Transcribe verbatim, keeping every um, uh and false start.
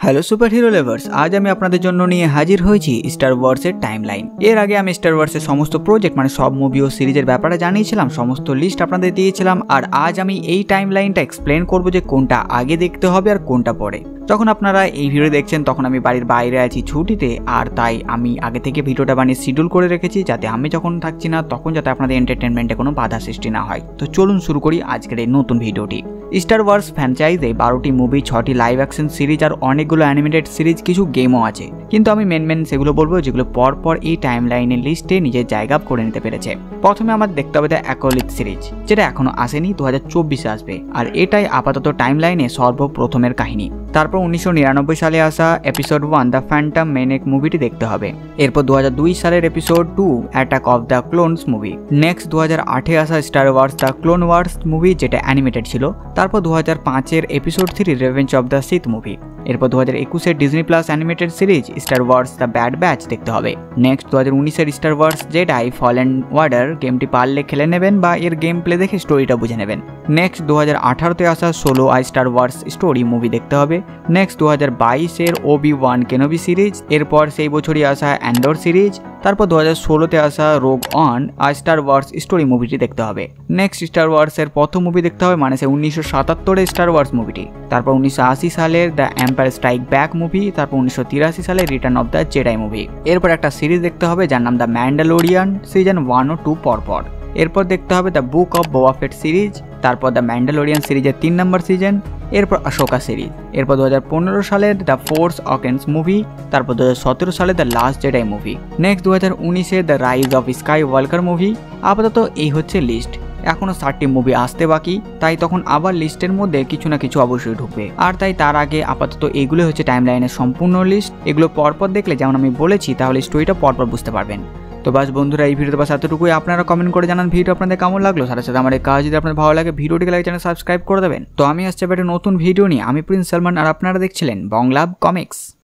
Hello super hero lovers, আজ আমি আপনাদের জন্য নিয়ে হাজির হয়েছি স্টার ওয়ার্সের টাইমলাইন। এর আগে আমি স্টার ওয়ার্সের সমস্ত প্রজেক্ট মানে সব মুভি ও সিরিজের ব্যাপারে জানিয়েছিলাম, সমস্ত লিস্ট আপনাদের দিয়েছিলাম। আর আজ আমি এই টাইমলাইনটা এক্সপ্লেন করবো যে কোনটা আগে দেখতে হবে আর কোনটা পরে। যখন আপনারা এই ভিডিও দেখছেন তখন আমি বাড়ির বাইরে আছি ছুটিতে, আর তাই আমি আগে থেকে ভিডিওটা বানিয়ে শিডিউল করে রেখেছি যাতে আমি যখন থাকছি না তখন যাতে আপনাদের এন্টারটেনমেন্টে কোনো বাধা সৃষ্টি না হয়। তো চলুন শুরু করি আজকের এই নতুন ভিডিওটি। স্টার ওয়ার্স ফ্র্যাঞ্চাইজে বারোটি মুভি, ছটি লাইভ অ্যাকশন সিরিজ আর অনেকগুলো অ্যানিমেটেড সিরিজ, কিছু গেমও আছে। কিন্তু আমি মেন মেন সেগুলো বলবো যেগুলো পর পর এই টাইম লাইনের লিস্টে নিজের জায়গা করে নিতে পেরেছে। প্রথমে আমাদের দেখতে হবে দ্য অ্যাকোলিথ সিরিজ, যেটা এখনো আসেনি, দু হাজার চব্বিশে আসবে। আর এটাই আপাতত টাইম লাইনে সর্বপ্রথমের কাহিনী। তারপর উনিশশো নিরানব্বই সালে আসা episode one the phantom menace মুভিটি দেখতে হবে। এরপর দু হাজার দুই সালের episode two attack of the clones movie. Next দু হাজার আটে আসা Star Wars the clone wars movie, যেটা অ্যানিমেটেড ছিল। তারপর দু হাজার পাঁচের episode three revenge of the Sith movie. এরপর দু হাজার একুশের Disney plus animated series Star Wars the bad batch দেখতে হবে। নেক্সট দু হাজার উনিশের স্টার ওয়ার্স জেডাই ফলেন ওয়ার্ডার গেমটি পারলে খেলে নেবেন বা এর গেম প্লে দেখে স্টোরিটা বুঝে নেবেন। নেক্সট দু হাজার আঠারোতে আসা Solo a Star Wars story movie দেখতে হবে। নেক্সট দু হাজার বাইশের ওবি ওয়ান কেনোবি সিরিজ। এরপর সেই বছরই আসা অ্যান্ডর সিরিজ। তারপর দু হাজার ষোলোতে আসা Rogue One a Star Wars story মুভিটি দেখতে হবে। নেক্সট স্টার ওয়ার্সের প্রথম মুভি দেখতে হবে, মানে সে উনিশশো সাতাত্তরের স্টার ওয়ার্স মুভিটি। তারপর উনিশশো আশি সালের the empire strike back movie. তারপর উনিশশো তিরাশি সালের return of the Jedi movie. এরপর একটা সিরিজ দেখতে হবে যার নাম দ্য ম্যান্ডালোরিয়ান সিজন ওয়ান ও টু পরপর। এরপর দেখতে হবে দ্য বুক অফ বোবা ফেট সিরিজ। তারপর দ্য ম্যান্ডালোরিয়ান সিরিজের তিন নম্বর সিজন। এরপর অশোকা সিরিজ। এরপর দু হাজার পনেরো সালের দ্য ফোর্স অকেন্স মুভি। তারপর দু হাজার সতেরো সালে the last Jedi movie. Next দু হাজার উনিশে the rise of Skywalker movie. আপাতত এই হচ্ছে লিস্ট। এখনো ষাটটি মুভি আসতে বাকি, তাই তখন আবার লিস্টের মধ্যে কিছু না কিছু অবশ্যই ঢুকবে। আর তাই তার আগে আপাতত এইগুলো হচ্ছে টাইমলাইনের সম্পূর্ণ লিস্ট। এগুলো পরপর দেখলে যেমন আমি বলেছি তাহলে স্টোরিটা পরপর বুঝতে পারবেন। তো বাস বন্ধুরা, এই ভিডিওতে বাস এতটুকুই। আপনারা কমেন্ট করে জানান ভিডিও আপনাদের কেমন লাগলো। সাথে সাথে আমার এই কাজ যদি আপনাদের ভালো লাগে ভিডিওটিকে লাইক চ্যানেল সাবস্ক্রাইব করে দেবেন। তো আমি আসছে একটা নতুন ভিডিও নিয়ে। আমি প্রিন্স সালমান, আর আপনারা দেখছিলেন বংলাভ কমিক্স।